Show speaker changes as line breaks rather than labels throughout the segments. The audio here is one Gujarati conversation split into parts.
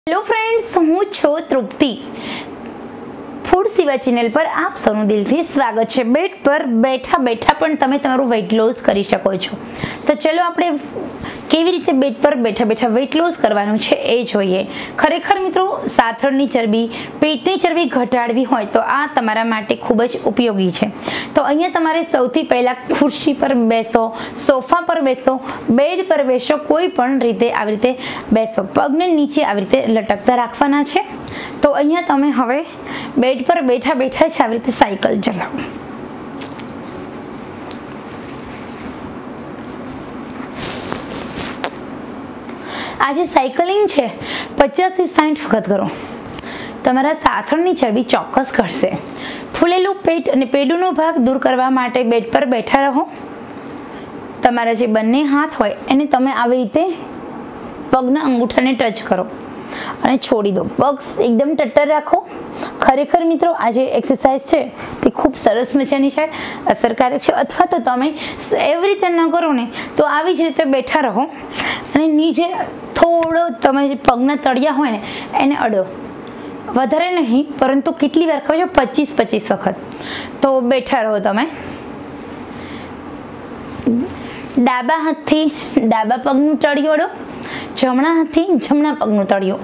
हेलो फ्रेंड्स, हूँ छो तृप्ति। फूड सेवा चेनल पर आप सबનું દિલથી સ્વાગત છે। બેડ પર બેઠા બેઠા પણ તમે તમારું વેઇટ લોસ કરી શકો છો। તો ચલો આપણે કેવી રીતે બેડ પર બેઠા બેઠા વેઇટ લોસ કરવાનું છે એ જોઈએ। ખરેખર મિત્રો, સાથળની ચરબી, પેટની ચરબી ઘટાડવી હોય તો આ તમારા માટે ખૂબ જ ઉપયોગી છે। તો અહીંયા તમારે સૌથી પહેલા ખુરશી પર બેસો, સોફા પર બેસો, બેડ પર બેસો, કોઈ પણ રીતે આવી રીતે બેસો। પગને નીચે આવી રીતે લટકતા રાખવાના છે। તો અહીંયા તમે હવે બેડ પર બેઠા બેઠા જ આવી રીતે સાયકલ ચલાવો। આજે સાયકલિંગ છે 50 થી 60 વખત કરો, તમારા સાથળની ચરબી ચોક્કસ ઘટશે। ફૂલેલું પેટ અને પેડુનો ભાગ દૂર કરવા માટે બેડ પર બેઠા રહો। તમારા જે બંને હાથ હોય એને તમે આવી રીતે પગના અંગૂઠાને ટચ કરો અને છોડી દો। પગ એકદમ ટટ્ટર રાખો। ખરેખર મિત્રો, આ જે એક્સરસાઇઝ છે તે ખૂબ સરસ મજાની છે, અસરકારક છે। અથવા તો તમે એવી રીતે ન કરો ને તો આવી જ રીતે બેઠા રહો અને નીચે થોડો તમે પગના તળિયા હોય ને એને અડો, વધારે નહીં, પરંતુ કેટલી વાર ખબર છે? 25 વખત। તો બેઠા રહો તમે। ડાબા હાથથી ડાબા પગનું તળિયું અડો, જમણા હાથથી જમણા પગનું તળિયું।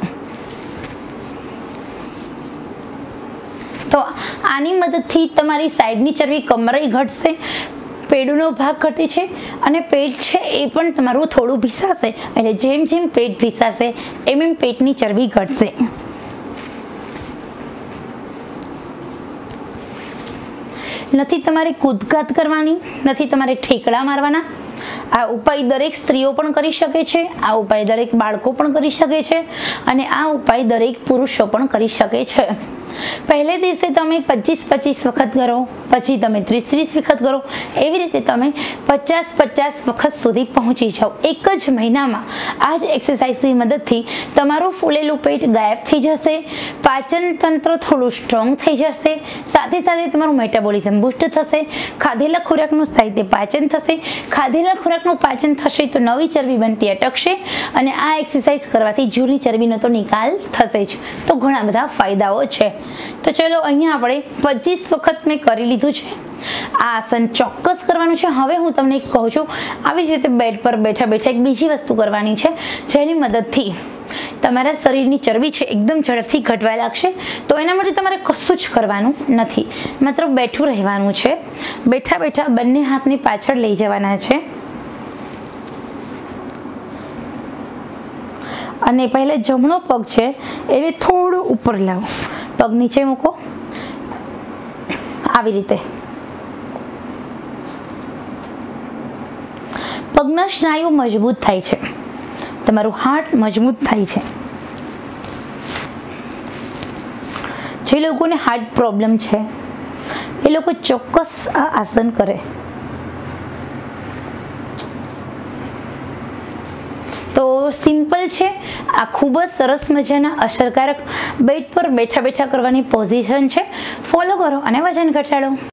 તો આની મદદથી તમારી સાઈડની ચરબી કમરેય ઘટશે, પેડુનો ભાગ ઘટે છે અને પેટ છે એ પણ તમારું થોડું ભીસાશે। એટલે જેમ જેમ પેટ ભીસાશે એમ એમ પેટની ચરબી ઘટશે। નથી તમારે કૂદકાત કરવાની, નથી તમારે ઠેકડા મારવાના। આ ઉપાય દરેક સ્ત્રીઓ પણ કરી શકે છે, આ ઉપાય દરેક બાળકો પણ કરી શકે છે અને આ ઉપાય દરેક પુરુષો પણ કરી શકે છે। પહેલે દિવસે તમે 25 વખત કરો, પછી તમે 30 વખત કરો, એવી રીતે તમે 50 વખત સુધી પહોંચી જાઓ। એક જ મહિનામાં આ જ એક્સરસાઇઝની મદદથી તમારું ફૂલેલું પેટ ગાયબ થઈ જશે, પાચન તંત્ર થોડું સ્ટ્રોંગ થઈ જશે, સાથે સાથે તમારું મેટાબોલિઝમ બૂસ્ટ થશે, ખાધેલા ખોરાકનું સાહિત્ય પાચન થશે, ખાધેલા ખોરાકનું પાચન થશે તો નવી ચરબી બનતી અટકશે અને આ એક્સરસાઇઝ કરવાથી જૂની ચરબીનો તો નિકાલ થશે જ। તો ઘણા બધા ફાયદાઓ છે। તો ચલો, અહીંયા આપણે 25 વખત મેં કરી લીધું છે। આ આસન ચોક્કસ કરવાનું છે। હવે હું તમને કહું છું, આવી જ રીતે બેડ પર બેઠા બેઠા એક બીજી વસ્તુ કરવાની છે જેની મદદથી તમારા શરીરની ચરબી છે એકદમ ઝડપથી ઘટવા લાગશે। તો એના માટે તમારે કશું જ કરવાનું નથી, માત્ર બેઠું રહેવાનું છે। બેઠા બેઠા બંને હાથની પાછળ લઈ જવાના છે અને પહેલા જમણો પગ છે એને થોડું ઉપર લાવો, પગ નીચે મૂકો આવી રીતે। પગના સ્નાયુ મજબૂત થાય છે, તમારું હાર્ટ મજબૂત થાય છે। જે લોકોને હાર્ટ પ્રોબ્લેમ છે એ લોકો ચોક્કસ આ આસન કરે। તો સિમ્પલ છે, આ ખૂબ જ સરસ મજાના અસરકારક બેડ પર બેઠા બેઠા કરવાની પોઝિશન છે। ફોલો કરો અને વજન ઘટાડો।